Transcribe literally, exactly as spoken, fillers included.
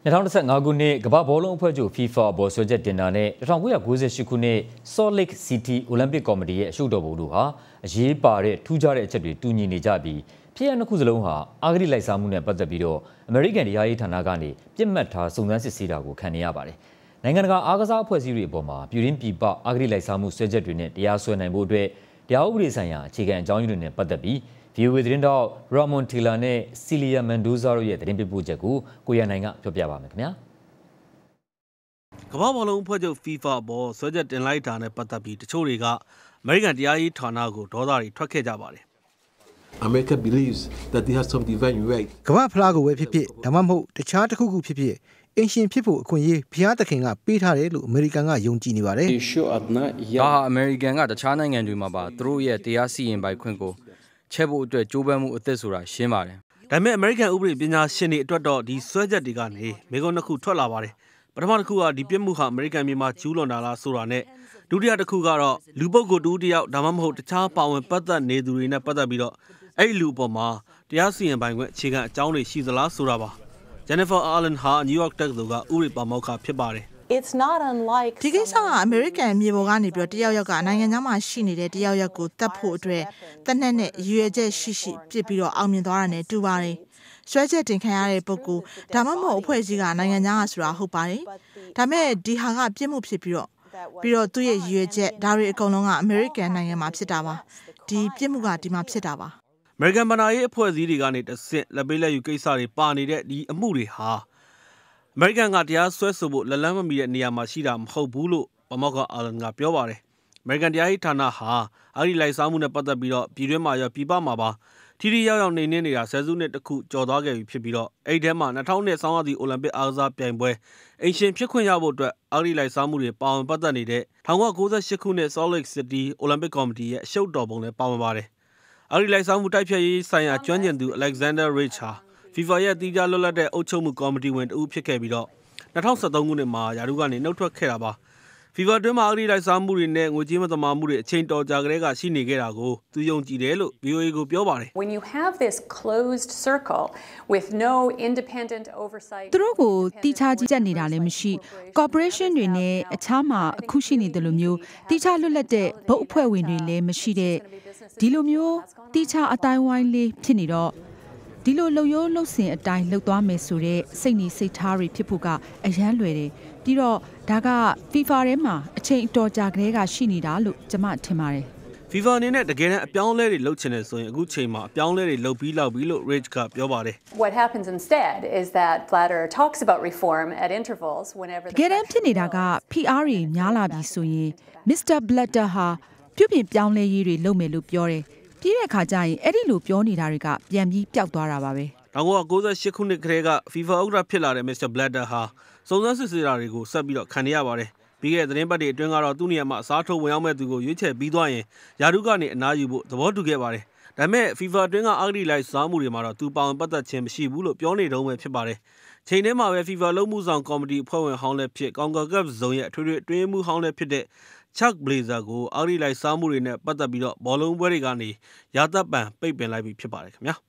二零一五ခုနှစ်ကမ္ဘာဘောလုံးအဖွဲ့ချုပ် FIFA ဘော်ဆွဲချက်တင်တာနဲ့၁၉၉၈ခုနှစ် Salt Lake City Olympic Committee ရဲ့အရှုပ်တော်ပုံတို့ဟာအရေးပါတဲ့ထူးခြားတဲ့အချက်တွေတူညီနေကြပြီးဖြစ်ရပ်နှစ်ခုစလုံးဟာအာဂတိလိုက်စားမှုနဲ့ပတ်သက်ပြီးတော့အမေရိကန်တရားရေးဌာနကနေပြစ်မှတ်ထားစုံစမ်းစစ်ဆေးတာကိုခံနေရပါတယ်။နိုင်ငံတကာအားကစားအဖွဲ့အစည်းတွေအပေါ်မှာပြည်ရင်းပြည်ပအာဂတိလိုက်စားမှုဆွဲချက်တွေနဲ့တရားစွဲနိုင်ဖို့အတွက်တရားဥပဒေဆိုင်ရာအခြေခံအကြောင်းရင်းတွေနဲ့ပတ်သက်ပြီး ဗီအိုအေ သတင်းတောက် Ramon Taylor နဲ့ Celia Mendoza တို့ရဲ့သတင်းပေးပို့ချက်ကိုကိုရနိုင်ကပြောပြပါမယ်ခင်ဗျာကမ္ဘာဘောလုံးအဖွဲ့ချုပ် FIFA ဘောဆွဲချက်တင်လိုက်တာနဲ့ပတ်သက်ပြီးတချို့တွေကအမေရိကန်တရားရေးဌာနကိုဒေါသတွေထွက်ခဲ့ကြပါတယ် America believes that they have some divine right ကမ္ဘာဖလားကိုပဲဖြစ်ဖြစ်ဒါမှမဟုတ်တခြားတစ်ခုခုဖြစ်ဖြစ်အင်ရှင်ဖြစ်ဖို့အခွင့်အရေးဘုရားသခင်ကပေးထားတယ်လို့အမေရိကန်ကယုံကြည်နေပါတယ်။ဒါဟာအမေရိကန်ကတခြားနိုင်ငံတွေမှာပါသူတို့ရဲ့တရားစီရင်ပိုင်ခွင့်ကိုချက်ဖို့အတွက်ကြိုးပမ်းမှုအသစ်ဆိုတာရှင်းပါတယ်။ဒါပေမဲ့အမေရိကန်ဥပဒေပညာရှင်တွေအတွက်တော့ဒီဆွဲချက်တွေကနေမိကုန်းနှစ်ခုထွက်လာပါတယ်။ပထမတစ်ခုကဒီပြစ်မှုဟာအမေရိကန်ပြည်မှာကျူးလွန်တာလားဆိုတာနဲ့ဒုတိယတစ်ခုကတော့လူပုဂ္ဂိုလ်တူတယောက်ဒါမှမဟုတ်တခြားပါဝင်ပတ်သက်နေသူတွေနဲ့ပတ်သက်ပြီးတော့အဲ့ဒီလူပေါ်မှာတရားစီရင်ပိုင်ခွင့်အခြေခံအကြောင်းတွေရှိသလားဆိုတာပါ။ Jennifer Allen ဟာ New York တက္ကသိုလ်ကဥပဒေပါမောက္ခဖြစ်ပါတယ် It's not unlike ဒီကိစ္စကအမေရိကန်မြေပေါ်ကနေပြီးတော့တယောက်ယောက်ကနိုင်ငံခြားမှာရှိနေတဲ့တယောက်ယောက်ကိုတတ်ဖို့အတွက်တနက်နဲ့ရွေချက်ရှိရှိပြစ်ပြီးတော့အောင်မြင်သွားတာနဲ့တူပါတယ်။ဆွဲချက်တင်ခံရတဲ့ပုဂ္ဂိုလ်ဒါမှမဟုတ်အဖွဲ့အစည်းကနိုင်ငံခြားကဆိုတာဟုတ်ပါတယ်။ဒါပေမဲ့ဒီဟာကပြစ်မှုဖြစ်ပြီးတော့ပြီးတော့သူ့ရဲ့ရွေချက်ဒါတွေအကုန်လုံးကအမေရိကန်နိုင်ငံမှာဖြစ်တာပါ။ဒီပြစ်မှုကဒီမှာဖြစ်တာပါ။အမေရိကန်ဗဏ္ဍာရေးအဖွဲ့အစည်းတွေကနေတဆင့်လက်ပေးလက်ယူကိစ္စတွေပါနေတဲ့ဒီအမှုတွေဟာအမေရိကန်ကတရားစွဲဆိုဖို့လက်လန်းမမီတဲ့နေရာမှာရှိတာမဟုတ်ဘူးလို့ပမောက္ခအာလန်ကပြောပါတယ်။အမေရိကန်တရားရေးဌာနဟာအာဂတိလိုက်စားမှုနဲ့ပတ်သက်ပြီးတော့ပြည်တွင်းမှာရောပြည်ပမှာပါထိထိရောက်ရောက်နေနေနေတာဆယ်စုနှစ်တစ်ခုကျော်သွားခဲ့ပြီဖြစ်ပြီးတော့အဲ့ဒီထဲမှာ၂၀၀၂ဆောင်းရာသီအိုလံပစ်အားကစားပြိုင်ပွဲအင်ရှင်ဖြစ်ခွင့်ရဖို့အတွက်အာဂတိလိုက်စားမှုတွေပါဝင်ပတ်သက်နေတဲ့၁၉၉၈ခုနှစ် Salt Lake City Olympic Committee ရဲ့အရှုပ်တော်ပုံနဲ့ပါဝင်ပါတယ်။အာဂတိလိုက်စားမှုတိုက်ဖျက်ရေးဆိုင်ရာကျွမ်းကျင်သူ Alexander Rich ဟာ FIFA ရဲ့တီးခြားလွတ်လပ်တဲ့အုပ်ချုပ်မှုကော်မတီဝင်တဦးဖြစ်ခဲ့ပြီးတော့၂၀၁၃ခုနှစ်မှာယာရုကနေနှုတ်ထွက်ခဲ့တာပါ။ FIFA တွင်းမှာအဂတိလိုက်စားမှုတွေနဲ့ငွေကြေးမသမာမှုတွေအချိန်တော်ကြာကလေးကရှိနေခဲ့တာကိုသူယုံကြည်တယ်လို့ ဗီအိုအေ ကိုပြောပါတယ် When you have this closed circle with no independent oversight သူတို့ကိုတီးခြားကြီးကြက်နေတာလည်းမရှိ corporation တွေနဲ့အခြားမှာအခုရှိနေတယ်လို့မျိုးတီးခြားလွတ်လပ်တဲ့ဘုတ်အဖွဲ့ဝင်တွေလည်းမရှိတဲ့ဒီလိုမျိုးတီးခြားအတိုင်းဝိုင်းလေးဖြစ်နေတော့ဒီလိုလှုပ်ရိုးလှုပ်စင်အတိုင်းလှုပ်သွားမယ်ဆိုတဲ့စိတ်နေစိတ်ထားတွေဖြစ်ဖို့ကအရန်လွယ်တယ်ပြီးတော့ဒါက FIFA ထဲမှာအချိန်အတော်ကြာကလေးကရှိနေတာလို့ကျွန်မထင်ပါတယ် FIFA အနေနဲ့တကယ်တမ်းအပြောင်းလဲတွေလုပ်ချင်တယ်ဆိုရင်အခုချိန်မှာအပြောင်းလဲတွေလုပ်ပြီးလောက်ပြီးလို့ Rich ကပြောပါတယ် What happens instead is that Blatter talks about reform at intervals whenever တကယ်တမ်းဖြစ်နေတာက P R တွေများလာပြီဆိုရင် Mister Blatter ဟာပြုပြင်ပြောင်းလဲရေးတွေလုပ်မယ်လို့ပြောတယ်ပြီးတဲ့အခါကျရင်အဲ့ဒီလိုပြောနေတာတွေကပြန်ပြီးပျောက်သွားတာပါပဲ၁၉၉၈ခုနှစ်ကတည်းက FIFA ဥက္ကဋ္ဌဖြစ်လာတဲ့ Mister Blatter ဟာစုံစမ်းစစ်ဆေးတာတွေကိုဆက်ပြီးတော့ခံနေရပါတယ်ပြီးခဲ့တဲ့သတင်းပတ်တွေအတွင်းကတော့သူ့နေရာမှာအစားထိုးဝင်ရောက်မဲ့သူကိုရွေးချယ်ပြီးသွားရင်ယာရုကနေအနားယူဖို့သဘောတူခဲ့ပါတယ်ဒါပေမဲ့ FIFA အတွင်းကအဂတိလိုက်စားမှုတွေမှာတော့သူပါဝင်ပတ်သက်ခြင်းမရှိဘူးလို့ပြောနေတုန်းပဲဖြစ်ပါတယ်ချိန်ထဲမှာပဲ FIFA လုံမှုဆောင်ကော်မတီအဖွဲ့ဝင်ဟောင်းလည်းဖြစ် CONCACAF ဇုံရဲ့အထွေထွေအတွင်းမှုဟောင်းလည်းဖြစ်တဲ့Chuck Blazer ကိုအာဂတိလိုက်စားမှုတွေနဲ့ပတ်သက်ပြီးတော့ဘောလုံးပွဲတွေကနေရာသက်ပံပိတ်ပင်လိုက်ပြီးဖြစ်ပါတယ်ခင်ဗျာ